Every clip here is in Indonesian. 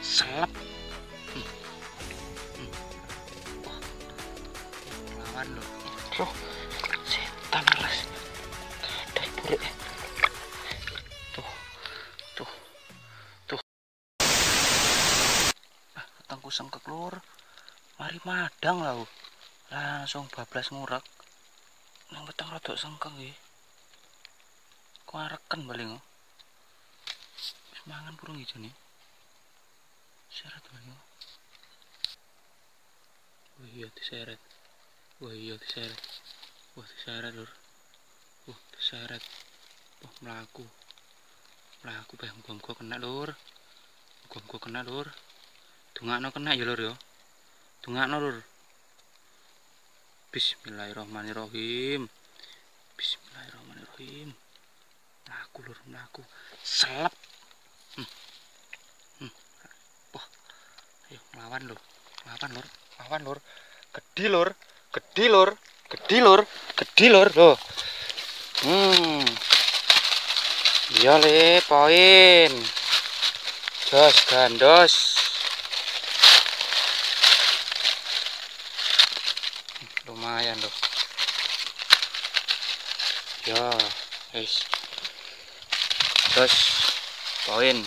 selep. Wah, lawan loh. Loh, setan les. Ada burik. Tuh. Ketangku sengkek lur. Mari madang lah. Langsung bablas ngurak. Nang petang rodok sengkek nggih. Kuareken paling. Wis mangan burung ijo nih. Seret paling. Wah iya diseret. Wah diseret lur. Diseret. Wah mlaku bae muga-muga kena lur. Dungakno kena ya lur ya. Dungakno lur. Bismillahirrahmanirrahim. Mlaku lur, mlaku. Selep. Wah. Ayo nglawan lur. Gede lur. Loh. Iya le, poin. Jos gandos. Lumayan loh. Ya, guys. Jos poin.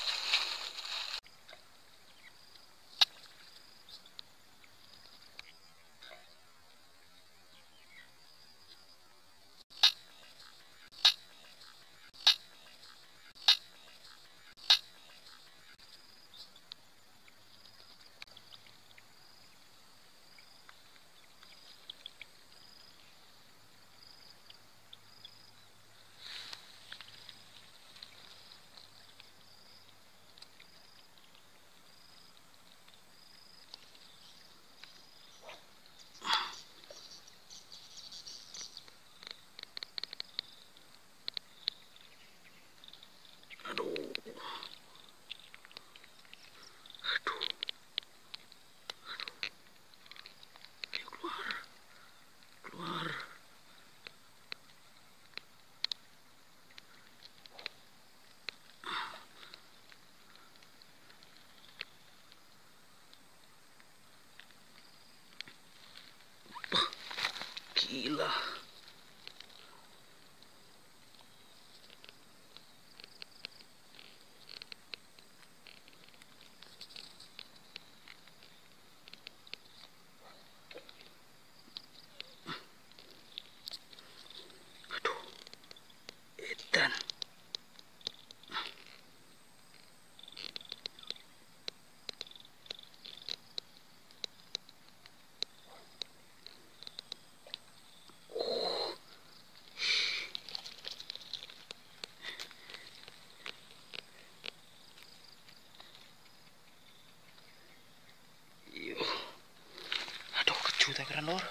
Gila. Aduh. Edan. Juta keren lor.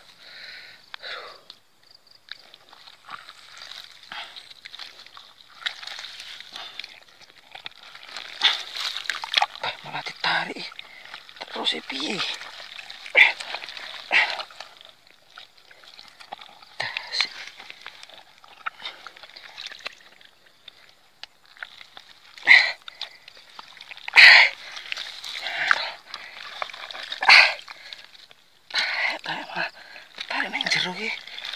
Malah ditarik terus piye. Tarik nang jero ki.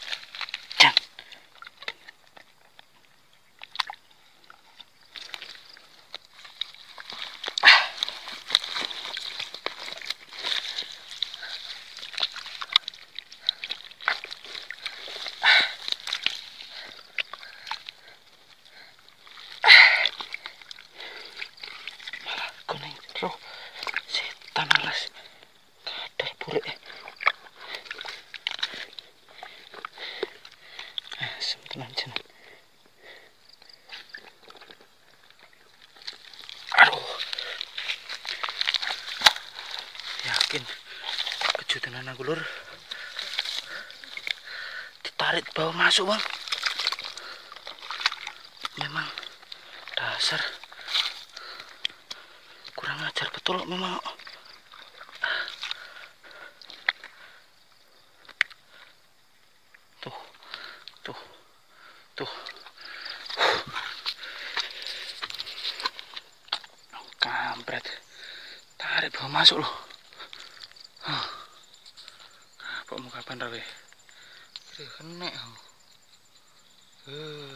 Loh, setan alas. Kadal burik. Asem tenan jeneng. Aduh. Yakin kejutan aku lur. Ditarik bawa masuk, Bang. Memang dasar kurang ajar betul memang. Tuh. Kampret. Arek bawa masuk loh. Kapok mau kapan rawe? Kene.